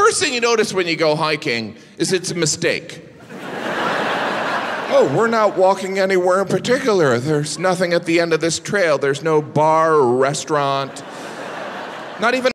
first thing you notice when you go hiking is it's a mistake. Oh, we're not walking anywhere in particular. There's nothing at the end of this trail. There's no bar or restaurant. Not even